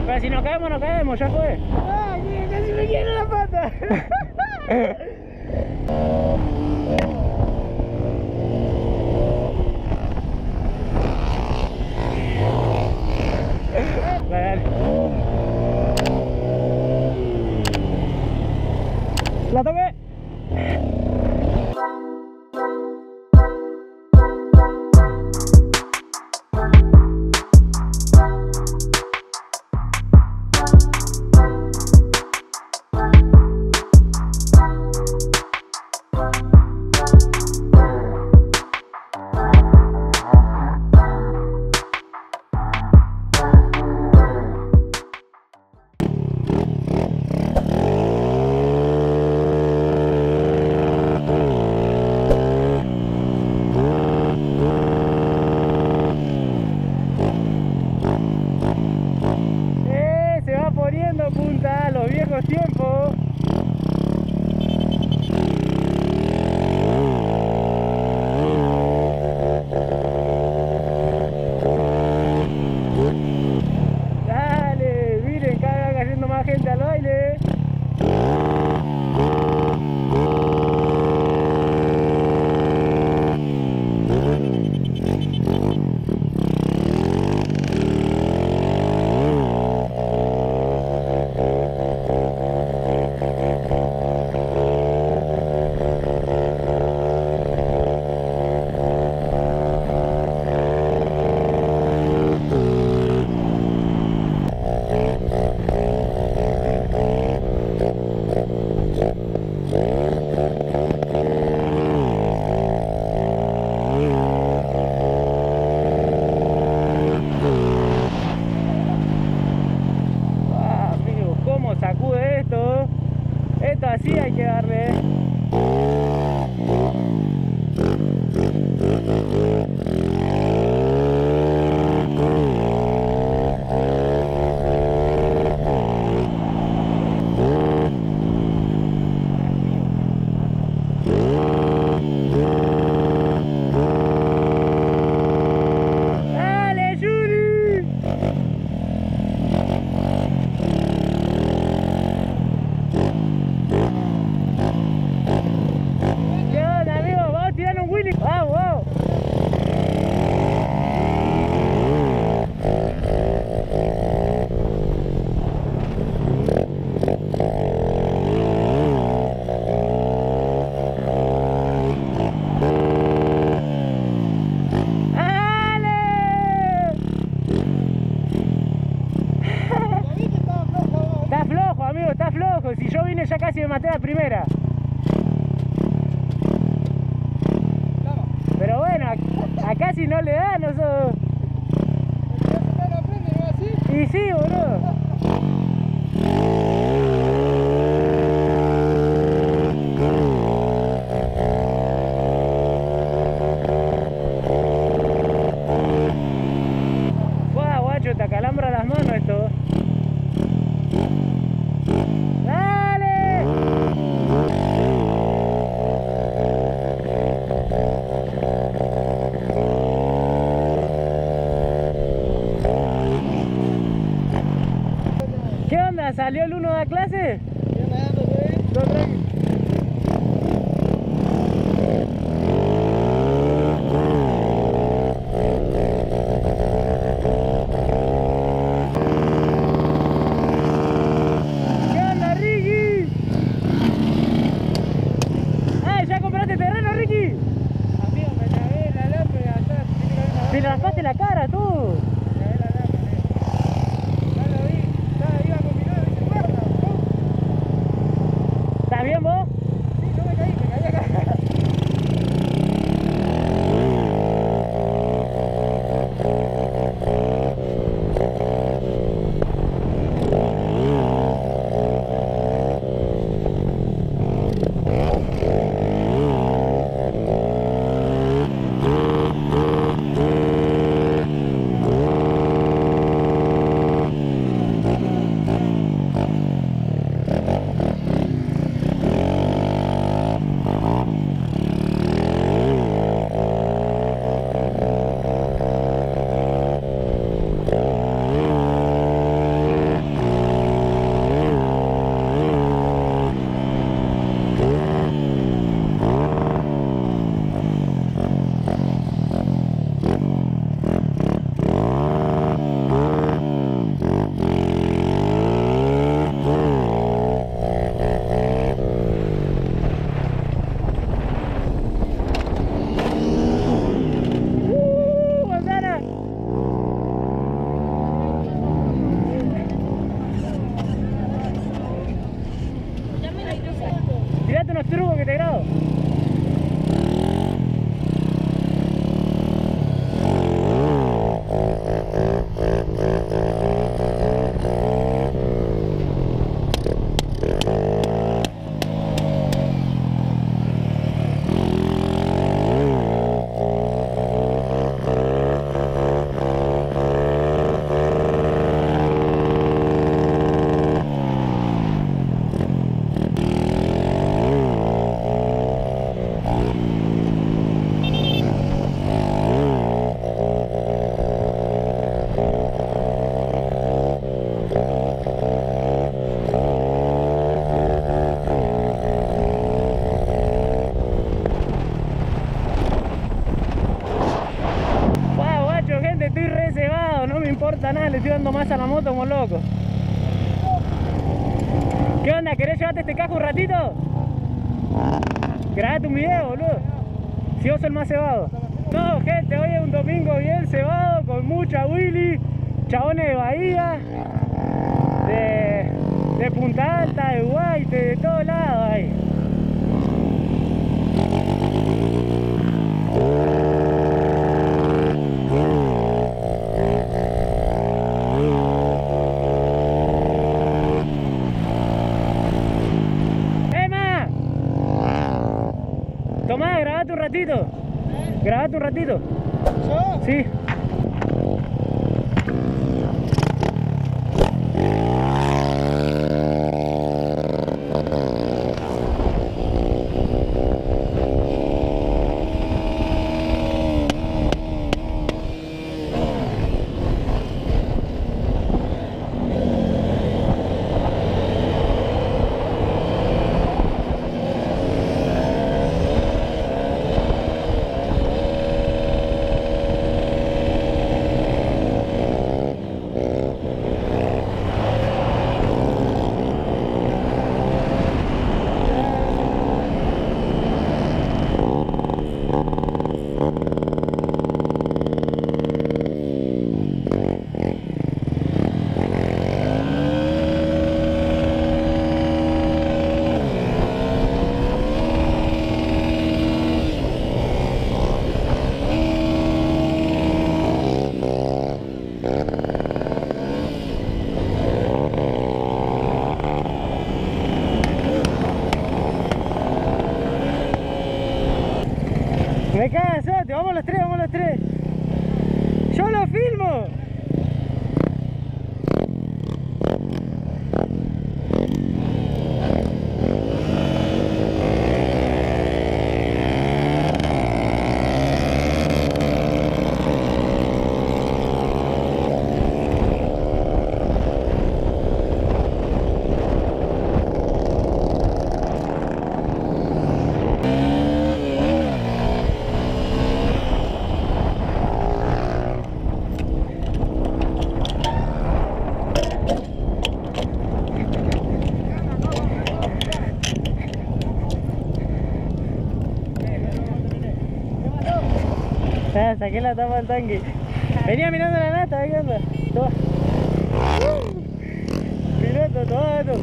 Pero si nos caemos, ya fue. ¡Ay, casi me quiero la pata! Dale. La toqué. Se va poniendo punta a los viejos tiempos. Dale, miren, cada vez cayendo más gente al baile. Sacude esto así hay que darle. ¡Dale, Yuri! ¿Qué onda, amigo? Vamos a tirar un Willy. ¡Vamos, vamos! Está flojo, amigo, está flojo. Si yo vine ya casi me maté a la primera. Pero bueno, acá si no le da, no sos... Y sí, boludo. Guau, guacho, te acalambra las manos esto. ¡Dale! ¿Qué onda? ¿Salió el uno de la clase? ¿Todo tranquilo? ¿Qué onda, Ricky? ¡Ay, ya compraste terreno, Ricky! Amigo, me trabé la lámpara atrás. Te raspaste la cara, tú. Está bien, más a la moto como loco. ¿Qué onda? ¿Querés llevarte este casco un ratito? Grabate un video, boludo. Si vos sos el más cebado. No, gente, hoy es un domingo bien cebado, con mucha Willy, chabones de Bahía, de Punta Alta, de Guaite, de todos lados ahí. ¡Emma! Tomá, grabate un ratito. Grabate un ratito. ¿Yo? Sí. Me cansaste, vamos los tres, vamos los tres. Yo lo filmo. Saqué la tapa del tanque. Venía mirando la nata, ¿qué onda? Toma. Piloto, toma esto.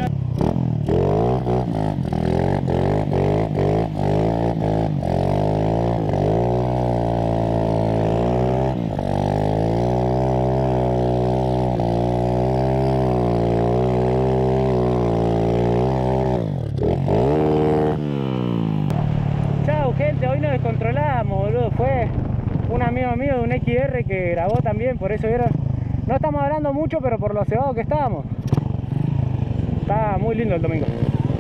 Chau, gente, hoy nos descontrolamos, boludo. Fue un amigo mío de un XR que grabó también, por eso vieron. No estamos hablando mucho, pero por lo cebado que estábamos. Está muy lindo el domingo.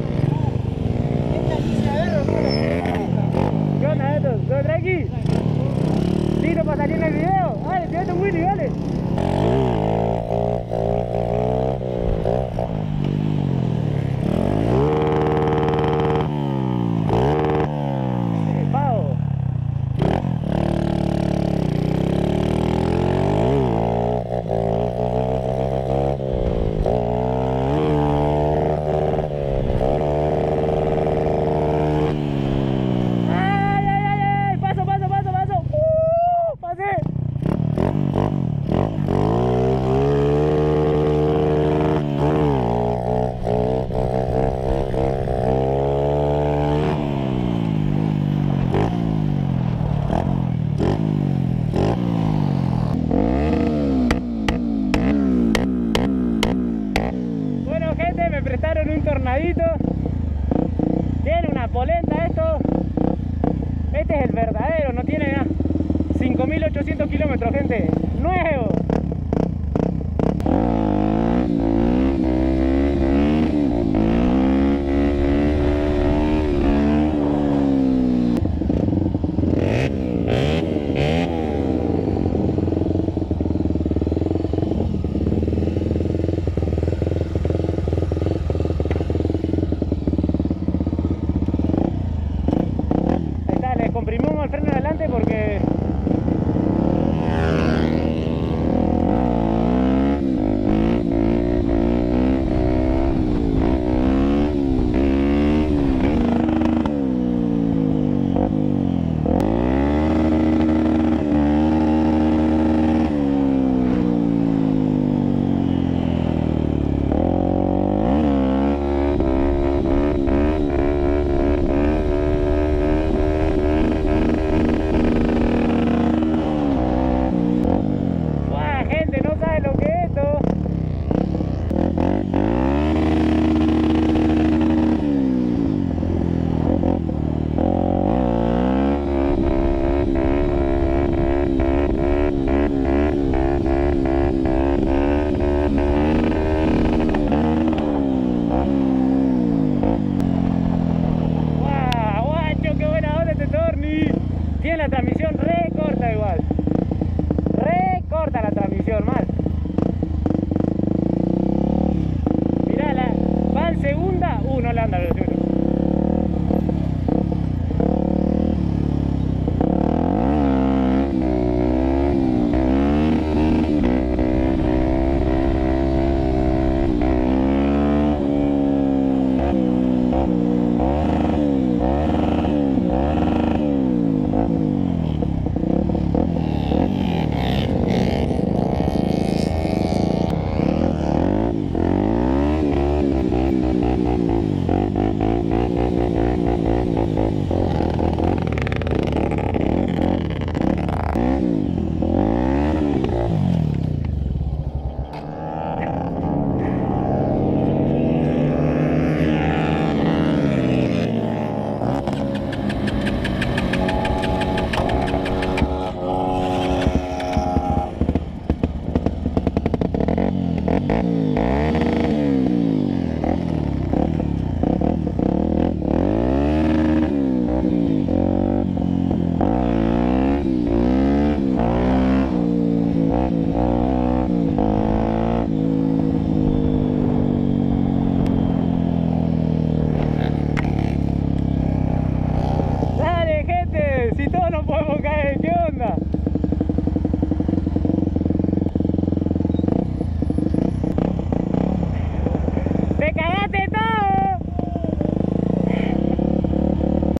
¿Qué onda esto? ¿Todo tranqui? ¿Listo para salir en el video? Dale, tirate un Willy, dale. Pavo. Tiene una polenta esto. Este es el verdadero, no tiene nada. 5.800 kilómetros, gente. Nuevo. Comprimimos el freno adelante porque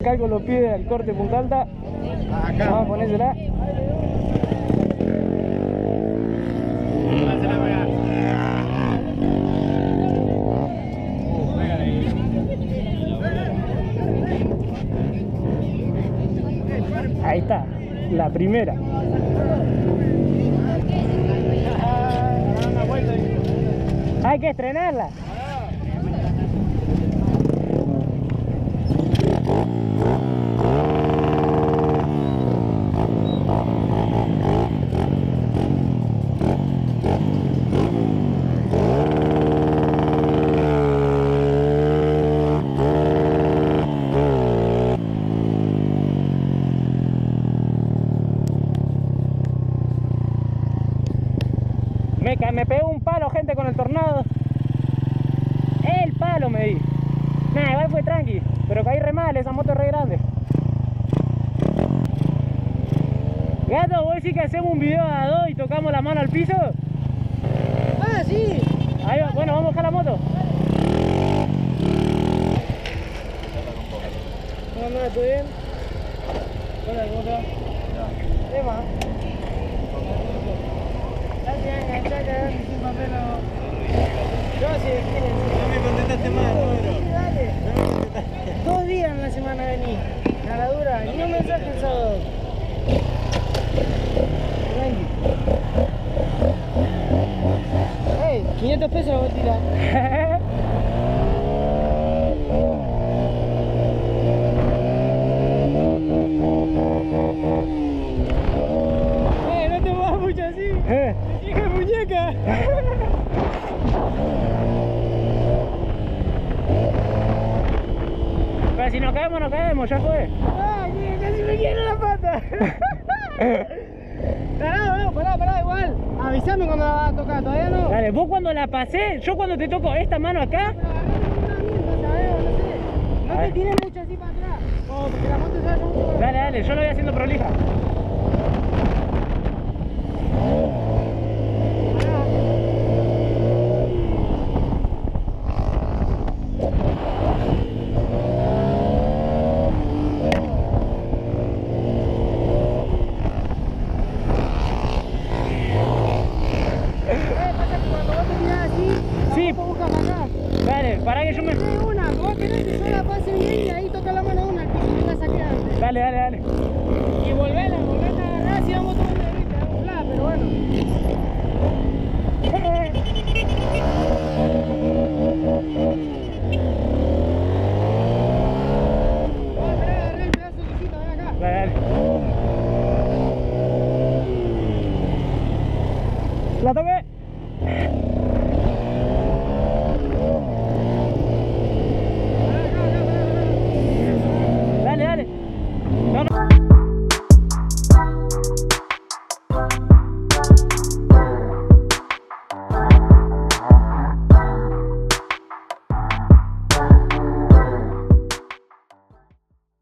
calco los pies al corte Punta Alta. Acá. Vamos a ponérsela. Ahí está, la primera. Hay que estrenarla. Me pegó un palo, gente, con el Tornado. El palo me di. Nah, igual fue tranqui, pero caí re mal, esa moto es re grande. Gato, ¿vos decís que hacemos un video a dos y tocamos la mano al piso? Ah, sí. Ahí va, bueno, vamos a buscar la moto. ¿Cómo andás? ¿Todo bien? Hola, ¿cómo estás? Emma. Gracias, sin papel o... Yo sí, ¿quieren? No me contestaste más, Sí, dale. 2 días en la semana vení. A la dura. Ni un mensaje el sábado. Tranqui. Hey, 500 pesos lo voy a tirar. No te muevas mucho así. ¡Hija de muñeca! Pero si nos caemos, ya fue. ¡Ay, casi me quiero la pata! Pará, igual. Avísame cuando la vas a tocar, ¿todavía no? Dale, vos cuando la pasé, yo cuando te toco esta mano acá. Pero agarrame una mientras, ¿sabes? No sé. No A te ver. tires mucho así para atrás. Como porque la moto se vaya mucho. Dale, yo lo voy haciendo prolija. Pasa que cuando vos te tirás así, Sí. la moto busca para acá. Dale, para que yo me... Dale una, vos querés que yo la pase bien y ahí toca la mano una, el piso te vas a quedar. Dale. Y volvela a agarrar, si vamos tomando de vista, vamos a pero bueno. Vamos a agarrar el pedazo de lisito, ven acá. Dale. ¡La toqué!